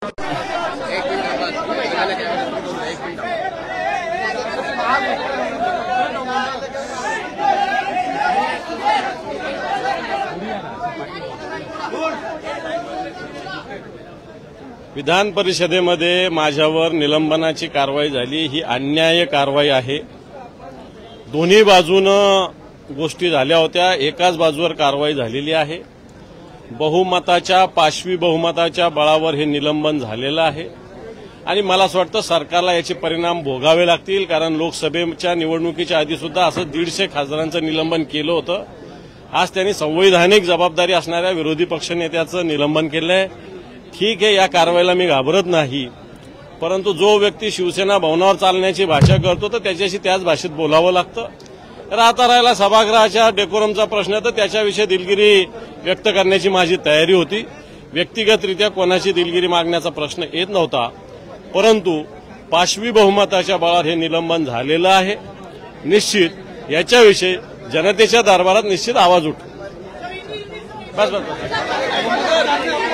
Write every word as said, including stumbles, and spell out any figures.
विधान परिषदेमध्ये माझ्यावर निलंबनाची कारवाई झाली, ही अन्याय्य कारवाई आहे। दोन्ही बाजूनं गोष्टी झाल्या होत्या, एकाच बाजूवर कारवाई झालेली आहे। बहुमताच्या पाशवी बहुमताच्या बळावर हे निलंबन झालेलं आहे आणि मला असं वाटतं सरकारला याचे परिणाम भोगावे लागतील, कारण लोकसभेच्या निवडणुकीच्या आधी सुद्धा असं दीडशे खासदारांचं निलंबन केलं होतं। आज त्यांनी संवैधानिक जबाबदारी असणाऱ्या विरोधी पक्षनेत्याचं निलंबन केलंय। ठीक आहे, या कारवाईला मी घाबरत नाही, परंतु जो व्यक्ती शिवसेना भवनावर चालण्याची भाषा करतो तर त्याच्याशी त्याच भाषेत बोलावं लागतं। तर आता राहिला सभागृहाच्या डेकोरमचा प्रश्न, तर त्याच्याविषयी दिलगिरी व्यक्त करण्याची माझी तयारी होती। व्यक्तिगतरित्या कोणाची दिलगिरी मागण्याचा प्रश्न येत नव्हता, परंतु पाशवी बहुमताच्या बळावर हे निलंबन झालेलं आहे। निश्चित याच्याविषयी जनतेच्या दरबारात निश्चित आवाज उठतो। बस बस